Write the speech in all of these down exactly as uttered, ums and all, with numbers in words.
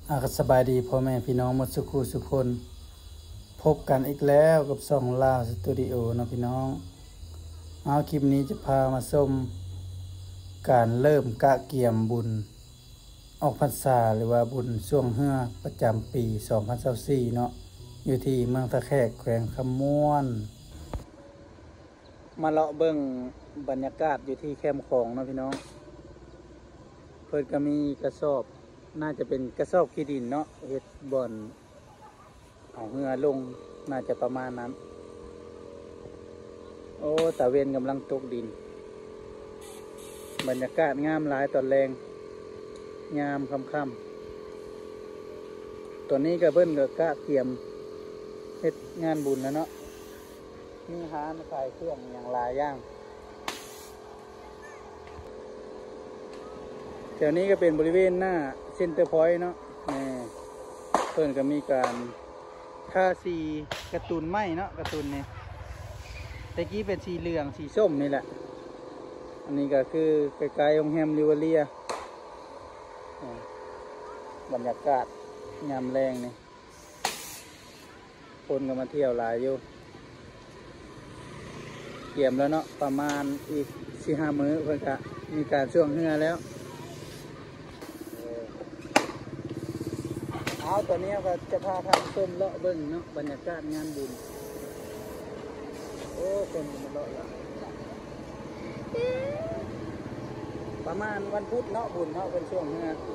อาสบายดีพ่อแม่พี่น้องหมดสุขุสุคนพบกันอีกแล้วกับช่องลาวสตูดิโอเนาะพี่น้องเอาคลิปนี้จะพามาชมการเริ่มกะเกียมบุญออกพรรษาหรือว่าบุญช่วงเฮือประจำปีสองพันยี่สิบสี่เนาะอยู่ที่เมืองตะแคกแขวงคำม่วนมาเลาะเบิ่งบรรยากาศอยู่ที่แคมป์ของเนาะพี่น้องเพิ่นก็มีกระสอบน่าจะเป็นกระสอบขี้ดินเนาะเฮ็ดบ่อนเอาเรือลงน่าจะประมาณนั้นโอ้ตะเวนกำลังตกดินบรรยากาศงามหลายตอนแรงงามค่ำๆตอนนี้ก็เบิ้นก็กะเตรียมเฮ็ดงานบุญแล้วเนาะมีร้านขายเครื่องอย่างหลายอย่างแถวนี้ก็เป็นบริเวณหน้าเซ็นเตอร์พอยต์เนาะนี่เพิ่นก็มีการทาสีการ์ตูนไม้เนาะการ์ตูนนี่ตะกี้เป็นสีเหลืองสีส้มนี่แหละอันนี้ก็คือใกล้ๆโรงแรมริวเลียบรรยากาศยามแรงนี่คนก็มาเที่ยวหลายอยู่เกี่ยมแล้วเนาะประมาณอีกสี่ห้ามื้อเพิ่นก็มีการช่วงเฮือแล้วเอาตอนนี้ก็จะพาทางส้มเลาะเบิ้งเนาะบรรยากาศงานบุญโอ้คนมาเลาะละประมาณวันพุธเนาะบุญเนาะเป็นช่วงเนี้ย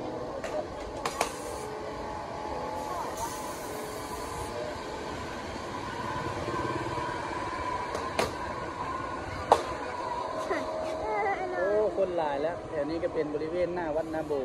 โอ้คนหลายแล้วแถวนี้ก็เป็นบริเวณหน้าวัดนาโบ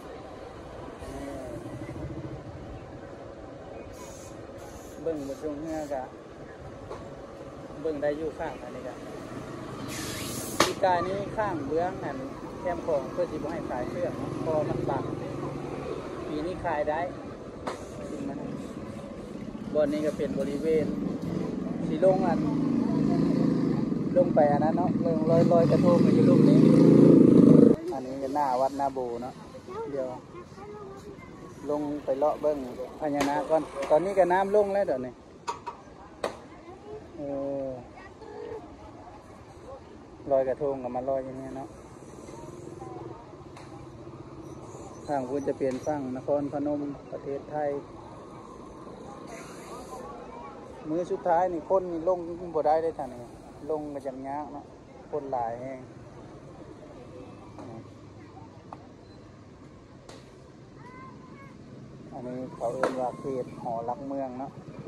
เบิ้งบนช่วงเนี้ยกะเบิ้งได้อยู่ข้างอันนี้กะปีกายนี้ข้างเบื้องนั่นแคมของเพื่อที่จะให้ขายเชือกพอมันบังปีนี้ขายได้จริงไหมบนนี้ก็เป็นบริเวณสีลงอันลงไปอันนั้นเนาะลงลอยลอยกระทงอยู่ลูกนี้อันนี้ก็หน้าวัดนาโบเนาะเดี๋ยวลงไปเลาะเบิ้งพญานาคก่อนตอนนี้ก็น้ำลงแล้วเดี๋ยวนี้โอ้ลอยกระทงกับมาลอยอย่างนี้เนาะทางคุณจะเปลี่ยนฝั่งนครพนมประเทศไทยมื้อสุดท้ายนี่คนนี่ลงบ่ได้ได้ท่านนี่ลงก็ยังยากเนาะคนหลายแห้งอันนี้เขาเรียกว่าเขตหอรักเมืองเนาะ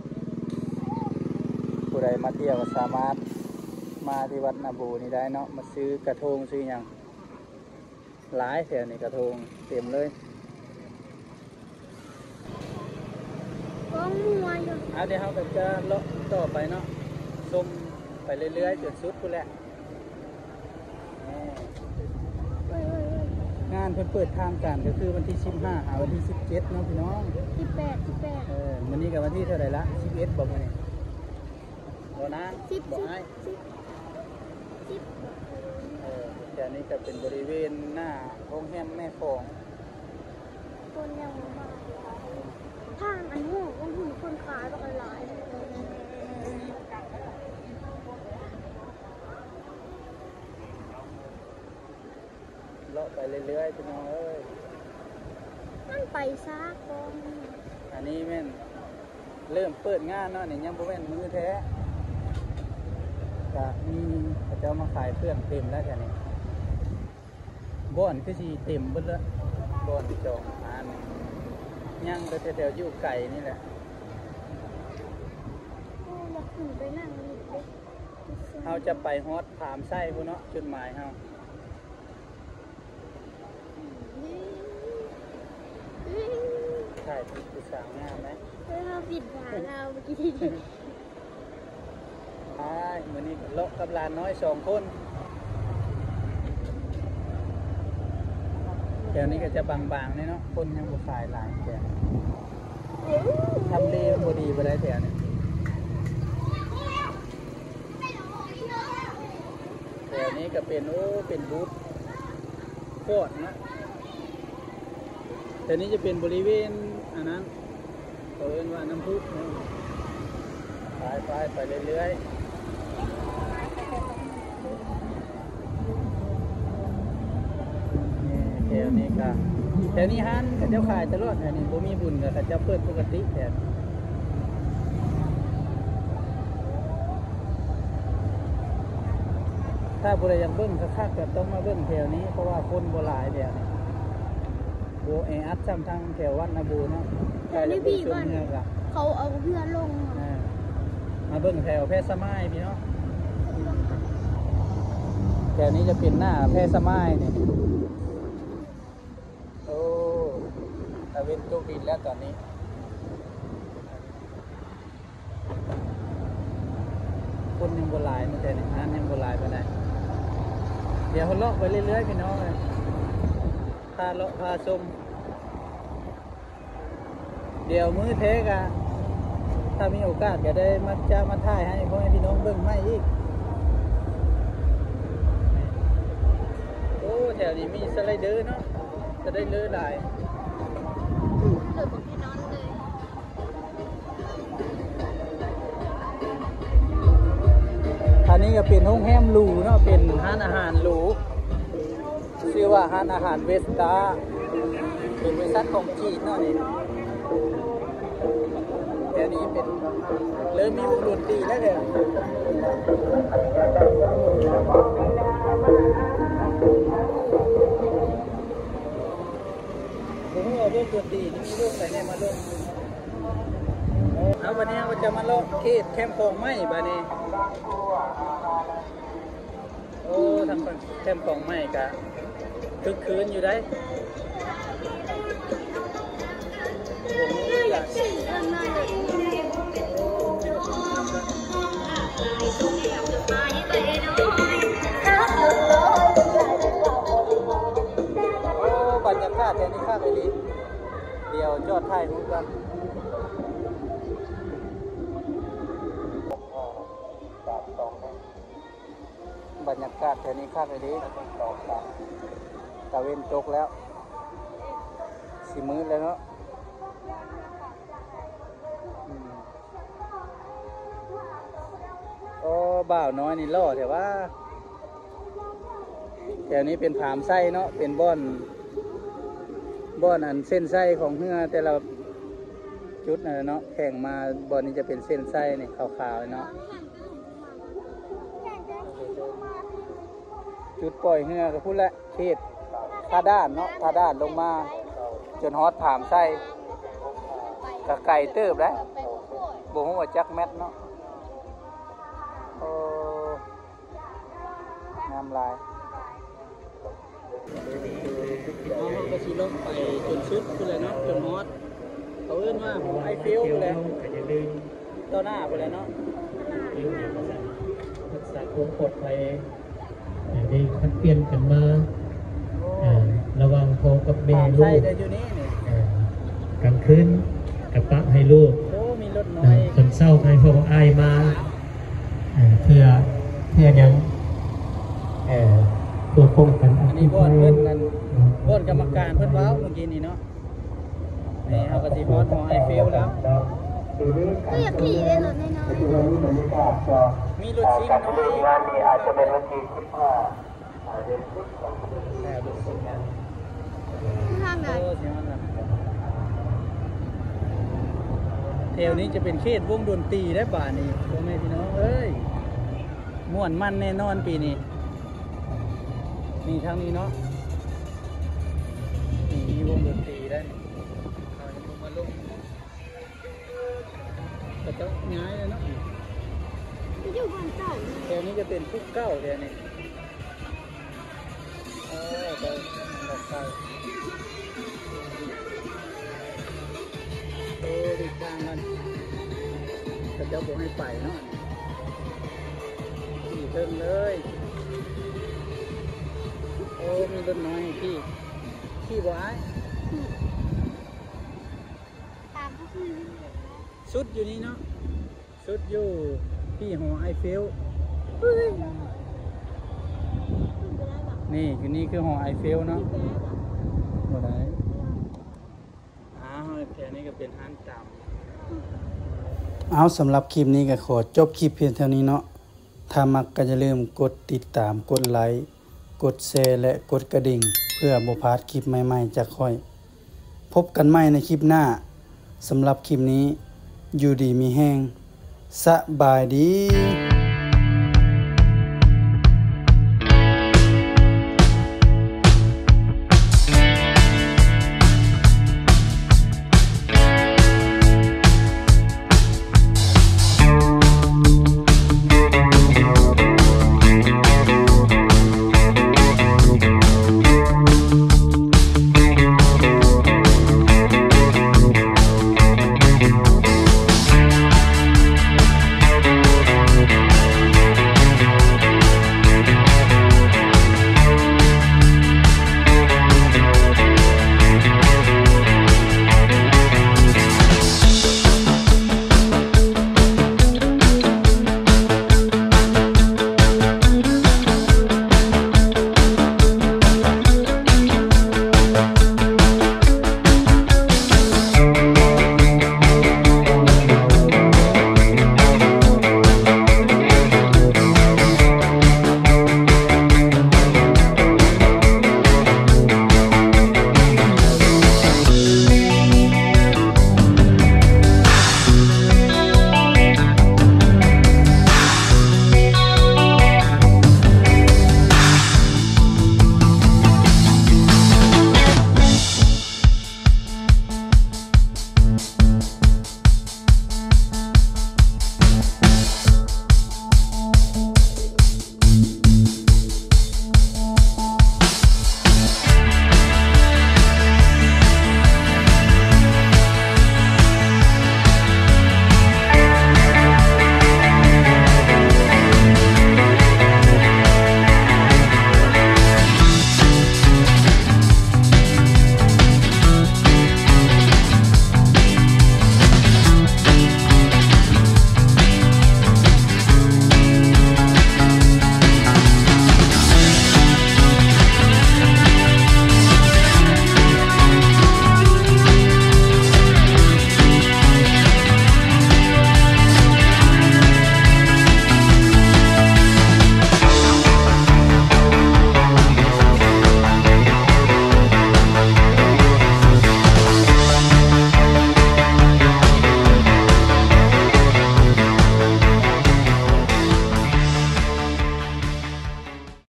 ผู้ใดมาเที่ยวก็สามารถมาที่วัดนาโบนี่ได้เนาะมาซื้อกระทงซื้ออย่างหลายแถวนี่กระทงเต็มเลยก็มัวอยู่อ่ะเดี๋ยวเราจะเลาะต่อไปเนาะส้มไปเรื่อยๆจนสุดกูแหละงานเพิ่นเปิดทางการก็คือวันที่สิบห้าหาวันที่สิบเจ็ดเนาะพี่น้องสิบแปดสิบแปดเออวันนี้กับวันที่เท่าไหร่ละสิบเอ็ดบอกมาเนี่ยบ่นะสิบบอกให้สิบสิบเออแต่นี้จะเป็นบริเวณหน้าโรงแรมแม่ของคนยังมาทางอันนู้นก็หุ่นคนขายก็หลายเลาะไปเรื่อยๆพี่น้องเอ้ยมันไปซะก่อนอันนี้แม่นเริ่มเปิดงานเนาะนี่ยังบ่แม่นมือแท้ก็มีพระเจ้ามาขายเครื่องเต็มแล้วแค่นี้บ่อนคือสิเต็มเบิดแล้วบ่อนจองหานยังก็แถวๆอยู่ไก่นี่แหละโอ้อยากขึ้นไปนั่งนี่เด็กเฮาจะไปฮอดผามไส้พุ่นเนาะจุดหมายเฮาใช่ที่ผู้สาวงามไหมเฮ้ยเราปิดหาเราเมื่อกี้ใช่มื้อนี้เลาะกับหลานน้อยสองคนแถวนี้ก็จะบางๆนี่เนาะคนยังบ่ขายหลายแถวทำเลบ่ดีบ่ได้แถวนี้แถวนี้ก็เป็นโอ้เป็นบูธโคตรนะแต่นี้จะเป็นบริเวณอันนั้นเขาเรียกว่าน้ำพุไปไปไปเรื่อยๆนี่แถวนี้ค่ะแถวนี้ฮันเขาเจ้าขายตลอดแถวนี้บ่มีบุญกับเขาเจ้าเปิดปกติแถวถ้าบุรีอยากเบิ้งคักๆก็ต้องมาเบิ้งแถวนี้เพราะว่าคนโบราณเดียวนี่โบเออัดจำทางแถววัดนาบูเนาะแถวนี้พี่ว่าเมืองอะเขาเอาเพื่อนลงอ่ามาเบิ้งแถวแพร่สมัยพี่เนาะแถวนี้จะเป็นหน้าแพร่สมัยนี่โอ้ตะเวนตกดินแล้วตอนนี้คนยังโบราณนะแต่นี่อันยังโบราณไปได้เดี๋ยวเขาเลาะไปเรื่อยๆพี่น้องเลยพาเลาะพาชมเดี๋ยวมื้อเทกอะถ้ามีโอกาสก็ได้มาจะมาถ่ายให้พ่อแม่พี่น้องเบิ่งไม่อีกโอ้แถวนี้มีสไลเดอร์เนาะจะได้เลื่อนหลายเกิดของพี่น้องเลยอันนี้ก็เป็นโรงแรมหรูเนาะเป็นร้านอาหารหรูชื่อว่าร้านอาหารเวสตาเป็นบริษัทของจีนเนาะนี่แถวนี้เป็นเริ่มมีวงดนตรีแล้วเถอะผมเอาวงดนตรีนี่มีวงไหนเนี่ยมาลงเอาวันนี้เราจะมาลงเขตแคมป์ของไม้บ้านี้โอ้ทำแคมป์ของไม้กะคึกคืนอยู่ได้ผมอยากสี่เดือนมาเลยโอ้บรรยากาศแถวนี้ข้างไปดีเดี๋ยวจอดถ่ายรูปกันบรรยากาศแถวนี้ข้างไปดีตะเวนตกแล้วสีมืดแล้วเนาะโอ้บ่าวน้อยนี่ล่อแต่ว่าแถวนี้เป็นผามไส้เนาะเป็นบ่อนบ่อนอันเส้นไส้ของเฮือแต่เราจุดนะเนาะแข่งมาบ่อนนี้จะเป็นเส้นไส้นี่ขาวๆเนาะจุดปล่อยเฮือก็พูดละเขตท่าด้านเนาะท่าด้านลงมาจนฮอดผามไส้กะไก่เติบได้บ่ฮู้ว่าจักแมทเนาะโอ้น้ำลายน้องก็สิลงไปจนสุดพุ่นเลยเนาะจนฮอดเขาเอิ้นว่าหอไอเฟลพุ่นเลยต่อหน้าพุ่นเลยเนาะรักษาความปลอดภัยได้คัดเปลี่ยนกันมาระวังพ่อกับแม่ลูกกลางคืนกับปะให้ลูกคนเศร้าให้พ่ออายมาเพื่อเพื่อยังเพื่อป้องกันอันนี้บอดเพิ่นนั่นบอดกรรมการเพิ่นว้าวเมื่อกี้นี่เนาะนี่เอากระสีบอดหอไอเฟลแล้วก็อยากขี่เลยรถน้อยๆมีรถซิ่งน้อยงานนี้อาจจะเป็นวันที่สิบห้าแล้วรถซิ่งนะทางไหนแถวนี้จะเป็นเขตวงดนตรีได้บ่านี่พ่อแม่พี่น้องเอ้ยม่วนมันแน่นอนปีนี้นี่ทางนี้เนาะนี่มีวงดนตรีได้เอาลงมาลงก็ต้องย้ายเลยเนาะที่อยู่บ้านเก่าแถวนี้จะเป็นทุกเก้าแถวนี้เออไปดอกไก่โอ้ดีทางกันแต่เจ้าบอกให้ไปเนาะขี่เพิ่มเลยโอ้มีรถน้อยพี่พี่บ่ายตามก็คือชุดอยู่นี่เนาะชุดอยู่ที่หอไอเฟลนี่อยู่นี่คือหอไอเฟลเนาะบ่ได้แถวนี้ก็เป็นห้างตามเอาสำหรับคลิปนี้ก็ขอจบคลิปเพียงเท่านี้เนาะถ้ามักก็อย่าลืมกดติดตามกดไลค์กดแชร์และกดกระดิ่งเพื่อบ่พลาดคลิปใหม่ๆจากค่อยพบกันใหม่ในคลิปหน้าสำหรับคลิปนี้อยู่ดีมีแห้งสบายดี